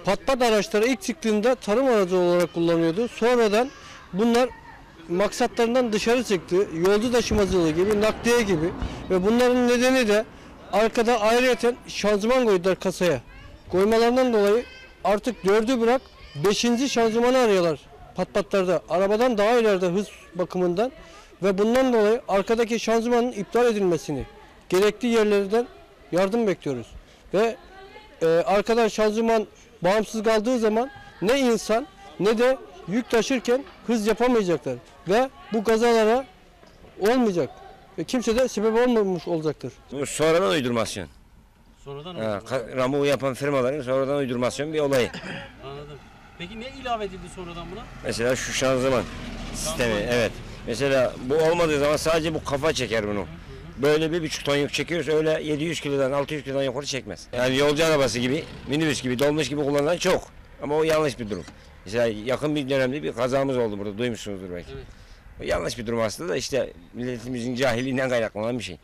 Pat araçları ilk çıktığında tarım aracı olarak kullanıyordu. Sonradan bunlar maksatlarından dışarı çıktı. Yolcu taşımacılığı gibi, nakliye gibi ve bunların nedeni de arkada ayrıyeten şanzıman koydular kasaya. Koymalarından dolayı artık 4'ü bırak 5. şanzımanı arıyorlar patlarda. Arabadan daha ileride hız bakımından ve bundan dolayı arkadaki şanzımanın iptal edilmesini gerektiği yerlerden yardım bekliyoruz. Ve arkadan şanzıman bağımsız kaldığı zaman ne insan ne de yük taşırken hız yapamayacaklar ve bu kazalara olmayacak ve kimse de sebep olmamış olacaktır. Bu sonradan uydurmasyon. Sonradan Ramu yapan firmaların sonradan uydurmasyon bir olayı. Anladım. Peki ne ilave edildi sonradan buna? Mesela şu şanzıman sistemi, evet. Mesela bu olmadığı zaman sadece bu kafa çeker bunu. Böyle 1,5 ton yük çekiyoruz, öyle 700 kilodan 600 kilodan yukarı çekmez. Yani yolcu arabası gibi, minibüs gibi, dolmuş gibi kullanılan çok. Ama o yanlış bir durum. Mesela yakın bir dönemde bir kazamız oldu burada, duymuşsunuzdur belki. Evet. O yanlış bir durum aslında da işte milletimizin cahilliğinden kaynaklanan bir şey.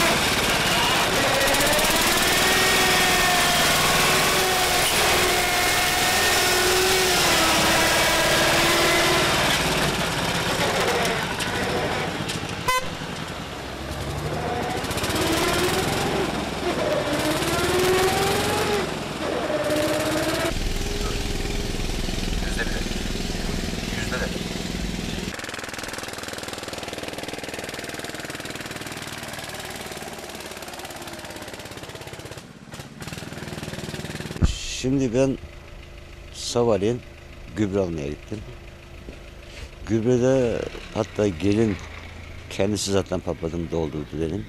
Şimdi ben sabahleyin gübre almaya gittim. Gübrede hatta gelin kendisi zaten papadını doldurdu benim.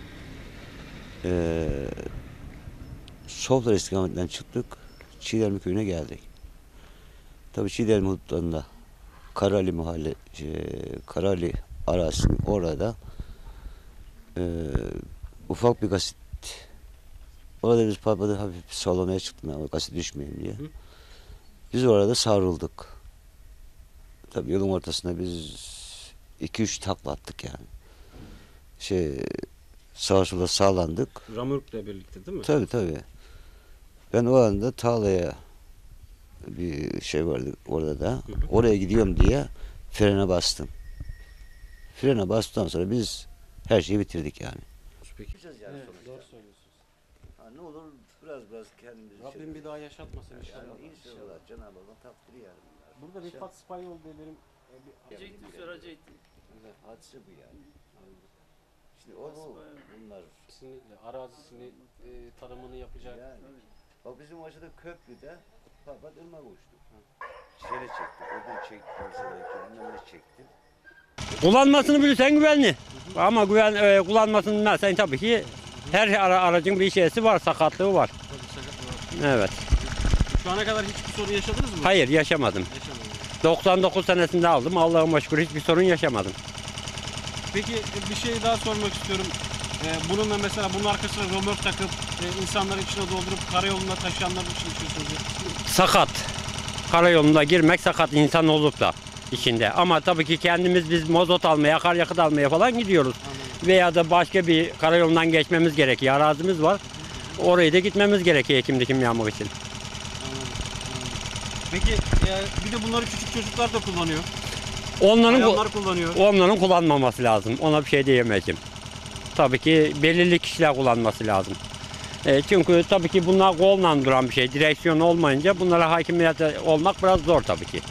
Soflar istikametinden çıktık. Çiğdemli köyüne geldik. Tabii Çiğdemli hudutlarında Karali mahalle, Karali arazisinin orada ufak bir gasit. Orada biz papadı hafif sallamaya çıktık ama gasit düşmeyelim diye. Biz orada savrulduk. Tabii yolun ortasında biz 2-3 takla attık yani. Sağa sola sağlandık. Ramörkle birlikte değil mi? Tabii. Ben o anda tarlaya bir şey vardı orada da. Oraya gidiyorum diye frene bastım. Frene bastıktan sonra biz her şeyi bitirdik yani. Peki. Evet, doğru söylüyorsunuz. Ne olur biraz kendimizi... Rabbim bir daha yaşatmasın inşallah. İnşallah Cenab-ı Allah takdiri yani. Burada Rifat İspanyol diyelim. Hadise bu yani. Şimdi bunlar... Kesinlikle arazisini, tarımını yapacak. Yani. Bak bizim aşağıda köprüde papat ırmak uçtu. Şöyle çektik, odun çektik, mesela kendimden çektim. Kullanmasını bilirsen güvenli. Ama kullanmasını bilmezsen tabii ki her aracın bir şeysi var, sakatlığı var. Evet. Şu ana kadar hiçbir sorun yaşadınız mı? Hayır, yaşamadım. 99 senesinde aldım. Allah'a şükür hiçbir sorun yaşamadım. Peki bir şey daha sormak istiyorum. Bununla mesela bunun arkasına römork takıp insanların içine doldurup karayoluna taşıyanlar için düşünüyorsunuz. Sakat. Karayoluna girmek sakat insan olup da içinde. Ama tabii ki biz mazot almaya, akaryakıt almaya falan gidiyoruz. Anladım. Veya da başka bir karayolundan geçmemiz gerekiyor. Arazimiz var. Oraya da gitmemiz gerekiyor ekim dikim yapmak için. Anladım. Peki bir de bunları küçük çocuklar da kullanıyor. Onların kullanmaması lazım. Ona bir şey diyemeyeceğim. Tabii ki belirli kişiler kullanması lazım. Çünkü tabii ki bunlar kolla duran bir şey. Direksiyon olmayınca bunlara hakimiyet olmak biraz zor tabii ki.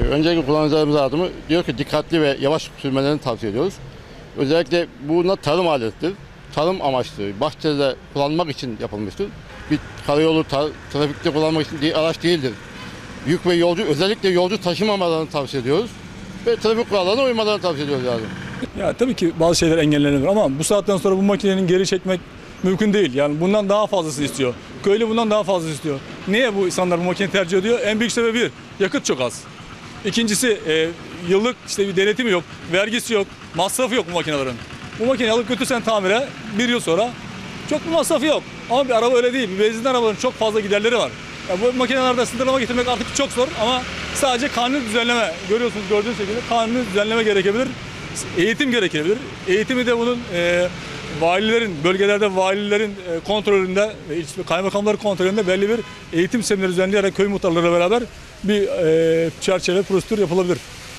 Önceki kullanıcılarımız adımı diyor ki dikkatli ve yavaş sürmelerini tavsiye ediyoruz. Özellikle bunlar tarım aletidir. Tarım amaçlı, bahçede kullanmak için yapılmıştır. Bir karayolu trafikte kullanmak için bir araç değildir. Yük ve yolcu, özellikle yolcu taşımamalarını tavsiye ediyoruz. Ve trafik kurallarına uymalarını tavsiye ediyoruz yani. Ya tabii ki bazı şeyler engellenir ama bu saatten sonra bu makinenin geri çekmek mümkün değil. Yani bundan daha fazlası istiyor. Köylü bundan daha fazla istiyor. Niye bu insanlar bu makineyi tercih ediyor? En büyük sebebi yakıt çok az. İkincisi yıllık işte bir denetimi yok, vergisi yok, masrafı yok bu makinelerin. Bu makineyi alıp götürsen tamire bir yıl sonra çok bir masrafı yok. Ama bir araba öyle değil. Bir benzinli arabaların çok fazla giderleri var. Yani bu makinelerde sınırlama getirmek artık çok zor ama sadece kanuni düzenleme, gördüğünüz şekilde kanuni düzenleme gerekebilir. Eğitim gerekebilir. Eğitimi de bunun valilerin, bölgelerde valilerin kontrolünde, kaymakamların kontrolünde belli bir eğitim semineri düzenleyerek köy muhtarlarıyla beraber bir çerçeve, prosedür yapılabilir.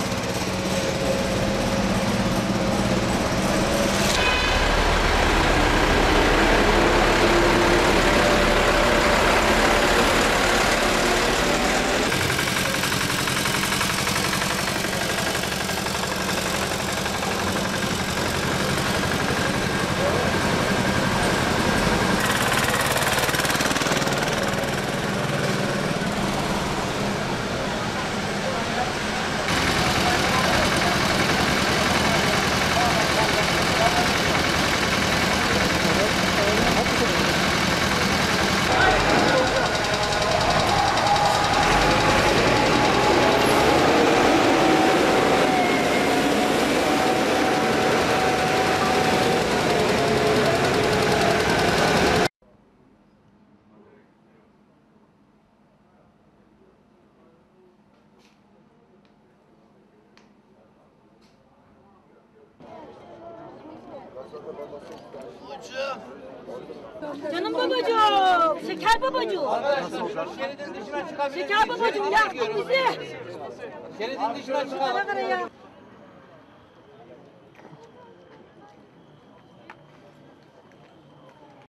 Canım babacığım, şeker babacığım. Şeker babacığım yaktın bizi. Şeridin dışına çıkalım.